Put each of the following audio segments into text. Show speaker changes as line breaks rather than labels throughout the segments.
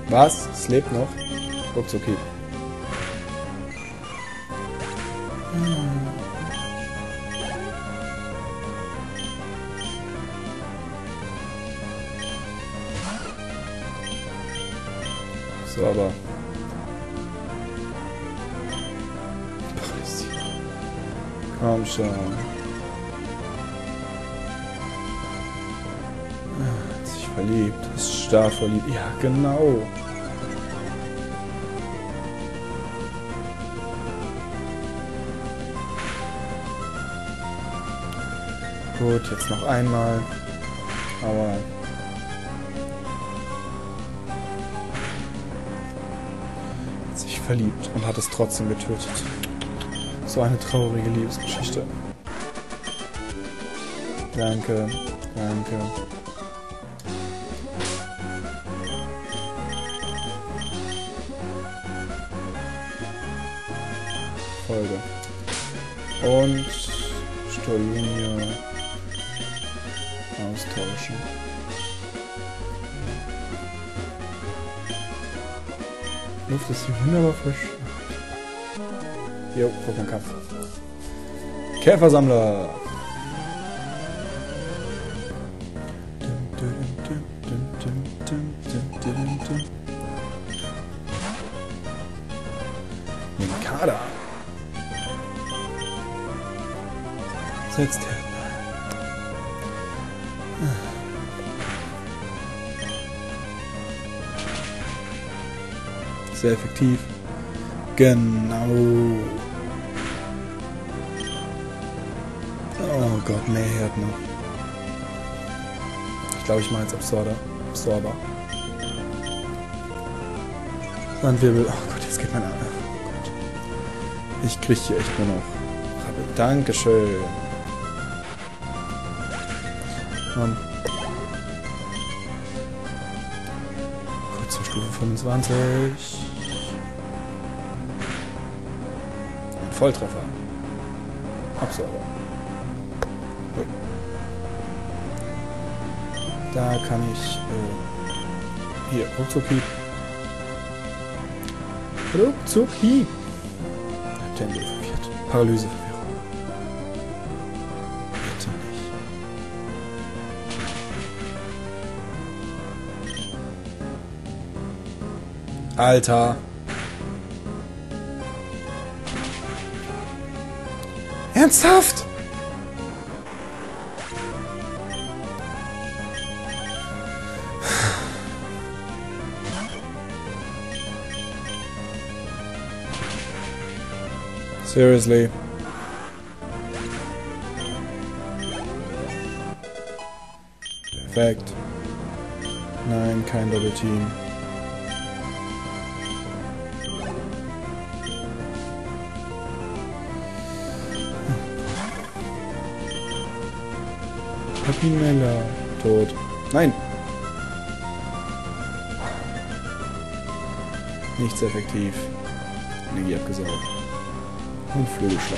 Was? Es lebt noch? Ups, okay. So, aber... Komm schon. Hat sich verliebt. Ist starr verliebt. Ja, genau. Gut, jetzt noch einmal. Aber... Hat sich verliebt und hat es trotzdem getötet. So eine traurige Liebesgeschichte. Danke, danke. Folge. Und Storlinie austauschen. Luft ist hier wunderbar frisch. Jo, Pokémon-Kampf. Käfersammler! Minkada! Setzt er. Sehr effektiv. Genau. Oh Gott, mehr Härtner. Ich glaube, ich mache jetzt Absorber. Sandwirbel. Oh Gott, jetzt geht mein Arm. Oh Gott. Ich kriege hier echt nur noch. Dankeschön. Kurz zur Stufe 25. Ein Volltreffer. Absorber. Da kann ich hier Ruckzucki. Ruckzucki. Tempel verwirrt. Paralyseverwirrung. Bitte nicht. Alter. Ernsthaft? Seriously. Perfekt. Nein, kein Double Team. Papinella. Tot. Nein. Nichts effektiv. Energie abgesaugt. Und Flügelschlag.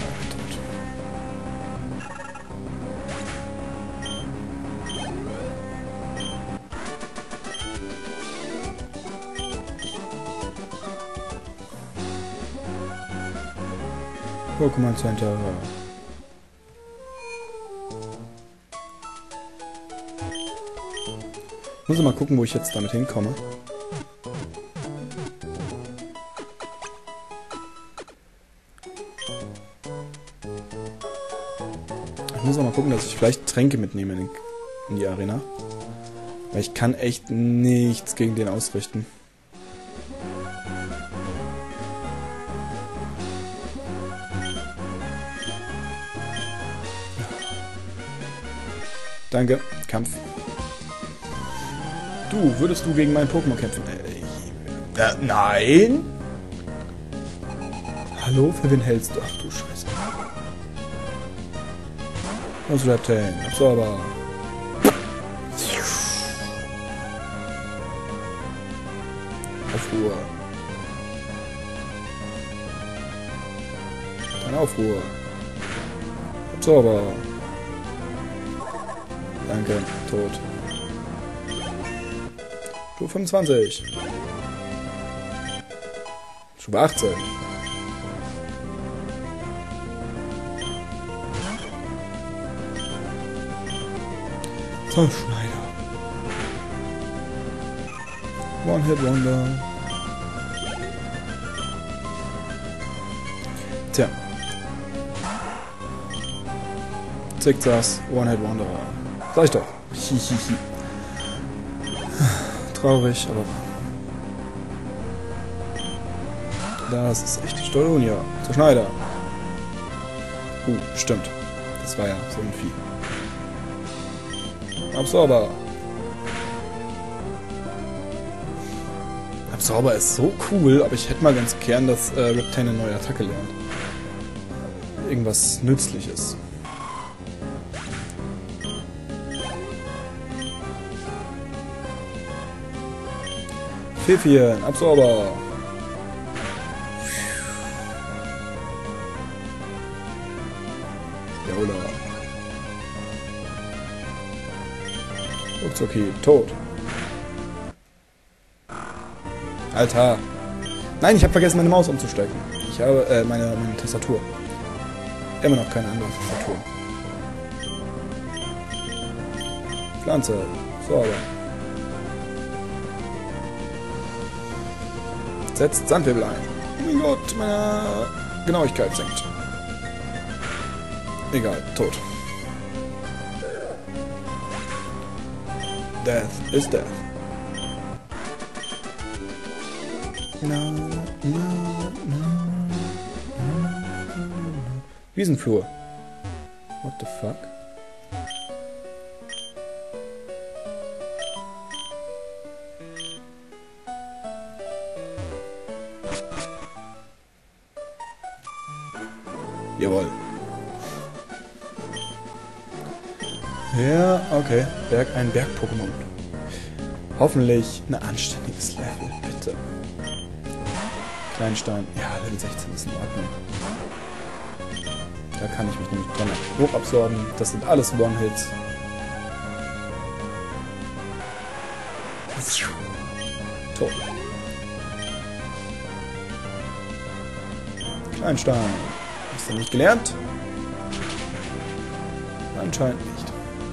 Pokémon Center. Muss mal gucken, wo ich jetzt damit hinkomme. Ich muss auch mal gucken, dass ich vielleicht Tränke mitnehme in die Arena. Weil ich kann echt nichts gegen den ausrichten. Danke. Kampf. Du, würdest du gegen meinen Pokémon kämpfen? Nein? Hallo? Für wen hältst du? Ach du Scheiße. Was wird denn? Absorber. Aufruhr. Dann Aufruhr. Absorber. Danke. Tot. Stufe 25. Stufe 18. Zerschneider. One-Hit-Wonder. Tja. Zickzacks, One-Hit-Wonder. Sag ich doch. Hihihi. Traurig, aber... Das ist echt Stolonia. Zerschneider. Stimmt. Das war ja so ein Vieh. Absorber. Absorber ist so cool, aber ich hätte mal ganz gern, dass Reptane eine neue Attacke lernt. Irgendwas Nützliches. Pfiffchen, Absorber. Jaula. Okay, tot. Alter. Nein, ich habe vergessen, meine Maus umzustecken. Ich habe meine Tastatur. Immer noch keine andere Tastatur. Pflanze. Sauber. Setzt Sandwirbel ein. Oh mein Gott, meine Genauigkeit sinkt. Egal, tot. Death is death. Wiesenflur. What the fuck? Jawohl. Ja, okay. Ein Berg-Pokémon. Hoffentlich ein anständiges Level, bitte. Kleinstein. Ja, Level 16 ist in Ordnung. Da kann ich mich nämlich dran hochabsorben. Das sind alles One-Hits. Tot. Kleinstein. Hast du nicht gelernt? Anscheinend nicht.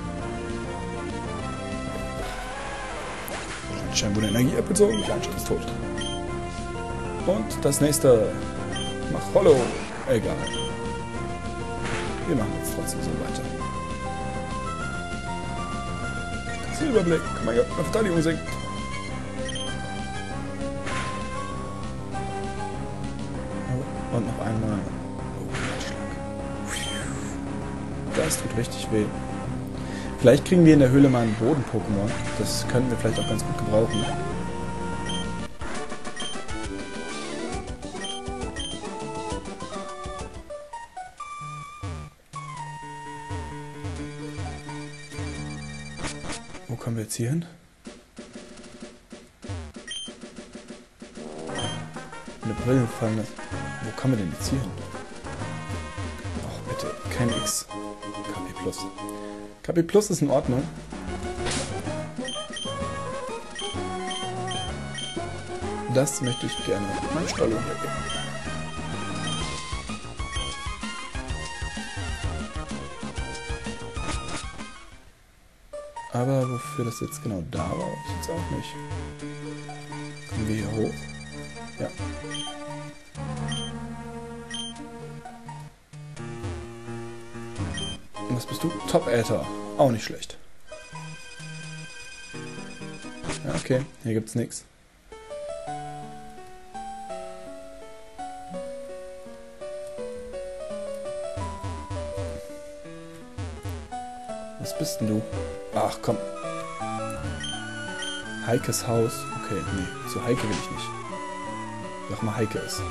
Kleinstein wurde Energie abgezogen. Kleinstein ist tot. Und das nächste. Mach Hollow. Egal. Wir machen jetzt trotzdem so weiter. Silberblick. Oh mein Gott, meine Verteidigung sinkt. Oh, und noch einmal. Das tut richtig weh. Vielleicht kriegen wir in der Höhle mal einen Boden-Pokémon. Das könnten wir vielleicht auch ganz gut gebrauchen. Wo kommen wir jetzt hier hin? Eine Brille fallen lassen. Wo kommen wir denn jetzt hier hin? Ach bitte, kein X. KP Plus. KP Plus ist in Ordnung. Das möchte ich gerne meinem Stollen geben. Aber wofür das jetzt genau da war, weiß ich jetzt auch nicht. Kommen wir hier hoch? Ja. Und was bist du? Top-Äther. Auch nicht schlecht. Ja, okay. Hier gibt's nichts. Was bist denn du? Ach, komm. Heikes Haus. Okay, nee. So Heike will ich nicht. Sag mal, Heike ist.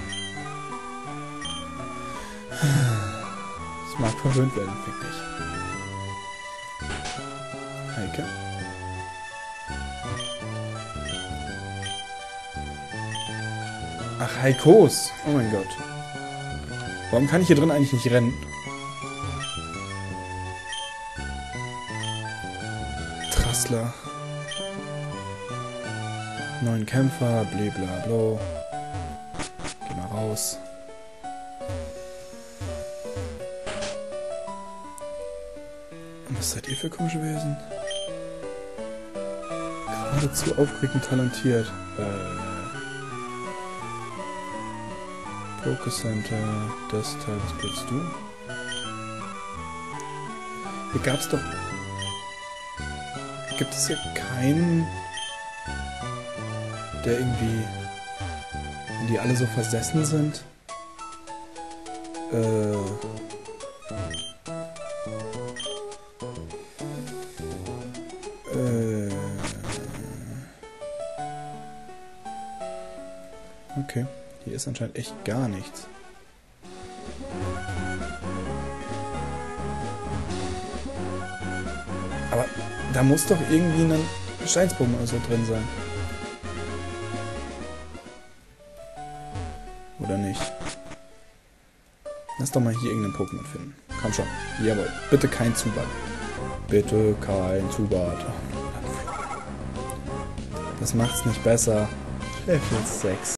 Das mag verwöhnt werden, fick dich. Heike. Ach, Heikos. Oh mein Gott. Warum kann ich hier drin eigentlich nicht rennen? Trassler. 9 Kämpfer, blablabla. Gehen aus. Und was seid ihr für komische Wesen? Geradezu aufregend talentiert. Poké Center, das Teil, was willst du? Hier gab's doch... Gibt es hier keinen, der irgendwie... die alle so versessen sind? Okay, hier ist anscheinend echt gar nichts. Aber da muss doch irgendwie ein Gesteinsbogen oder so drin sein. Oder nicht? Lass doch mal hier irgendeinen Pokémon finden. Komm schon. Jawohl. Bitte kein Zubat. Bitte kein Zubat. Das macht's nicht besser. Level 6.